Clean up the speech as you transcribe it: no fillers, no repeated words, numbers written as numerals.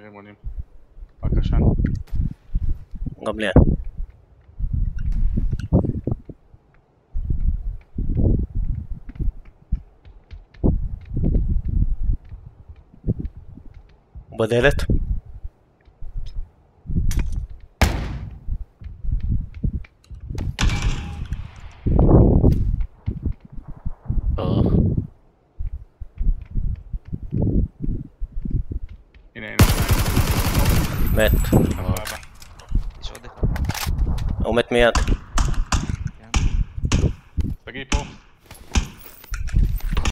רימונים. בבקשה. גם לי. בדלת? הנה. מת. סבבה. יש עוד אחד. הוא מת מיד.